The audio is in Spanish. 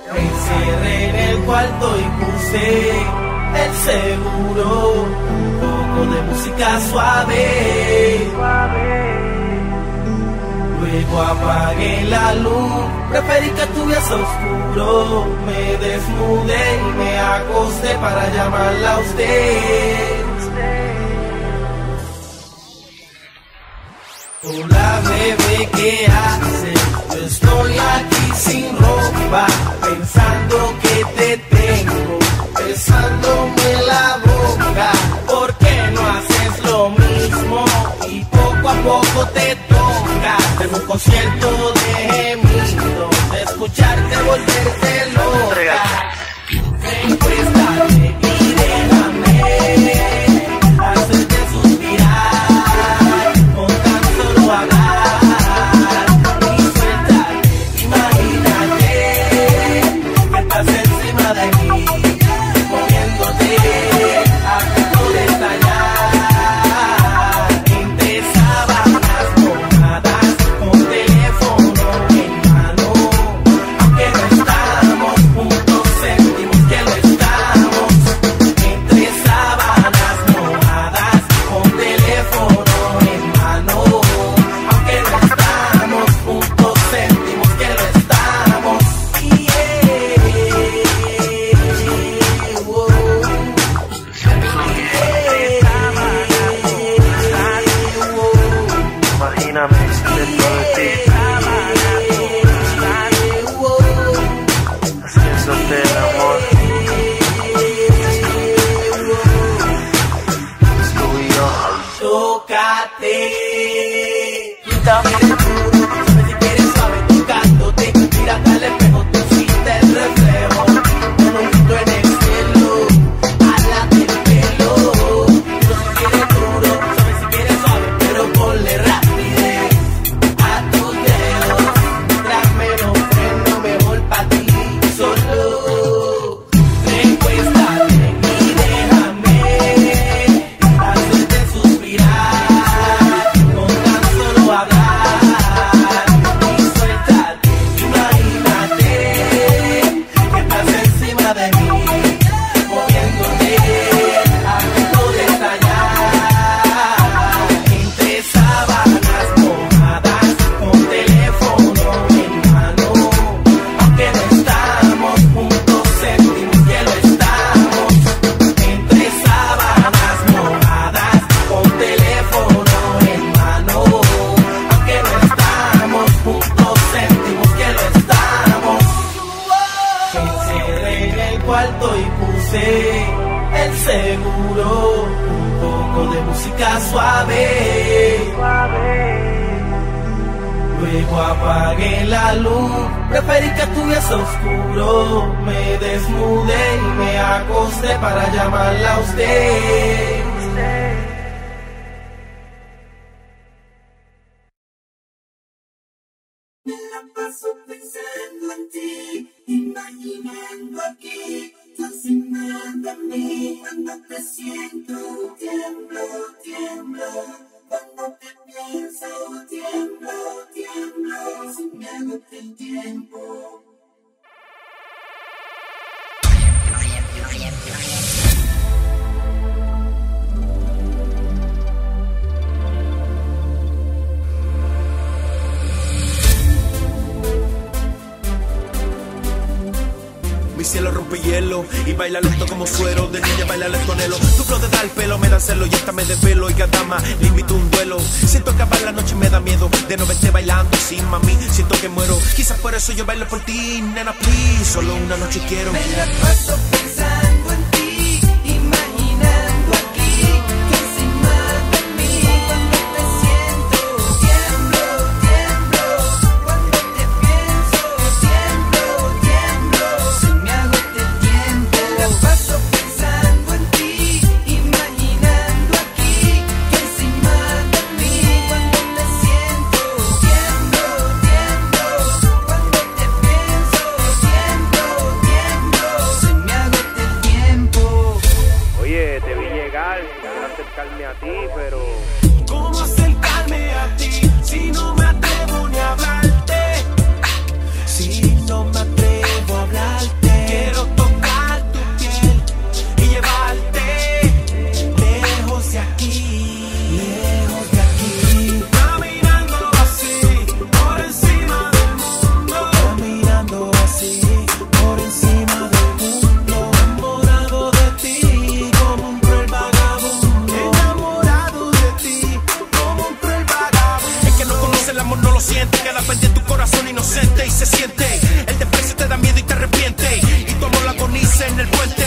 Me encerré en el cuarto y puse el seguro, un poco de música suave. Luego apagué la luz, preferí que estuviese oscuro. Me desnudé y me acosté para llamarla a usted. Hola bebé, ¿qué haces? Yo estoy aquí sin ropa, pensando que te tengo, besándome la boca. ¿Por qué no haces lo mismo? Y poco a poco te toca. Tengo un concierto de gemidos, de escucharte volverte loca. Préstame y déjame hacerte suspirar, con tan solo hablar y suéltate. Imagínate que estás encima de mí, moviéndote a punto de estallar, entre sábanas mojadas, con teléfono en mano. Aunque no estamos juntos, sentimos que lo estamos, entre sábanas mojadas, con teléfono en mano. Aunque no estamos juntos, sentimos que lo estamos. Imagíname dentro de ti, haciéndote el amor, tú y yo. Tócate, sabes si quieres suave tocándote, mírate al espejo, tú fuiste el reflejo, con un grito en el cielo, alate el pelo. Duro si quieres duro, sabes si quieres suave, pero ponle rapidez a tus dedos. Tras menos freno, mejor pa' ti, solo recuéstate y déjame hacerte suspirar, con tan solo hablar y suéltate. Imagínate que estás encima de mí, moviéndote a punto de estallar, entre sábanas mojadas, con teléfono en mano. Aunque no estamos juntos, sentimos que lo estamos, entre sábanas mojadas, con teléfono en mano. Aunque no estamos juntos, sentimos que lo estamos. Me encerré en el cuarto y puse el seguro, un poco de música suave. Luego apagué la luz, preferí que estuviese oscuro. Me desnudé y me acosté para llamarla a usted. Me la paso pensando en ti, imaginando aquí, tú encima de mí. Cuando te siento, tiemblo, tiemblo. Cuando te pienso, tiemblo, tiemblo. Se me agota el tiempo. Mi cielo rompe hielo y baila lento como suero. De niña baila el tonelo. Tu flow te da el pelo, me da celo y esta me desvelo. Oiga dama, le invito a un duelo. Siento que acabar la noche me da miedo de no verte bailando sin mami. Siento que muero, quizás por eso yo bailo por ti. Nena, please, solo una noche quiero. Me la paso pensando en ti, imaginando aquí, tú encima de mí. Cuando te siento, tiemblo, tiemblo. Cuando te pienso, tiemblo, tiemblo. Se me agota el tiempo. Me la paso pensando en ti, imaginando aquí, tú encima de mí. Cuando te siento, tiemblo, tiemblo. Cuando te pienso, tiemblo, tiemblo. Se me agota crucé en el puente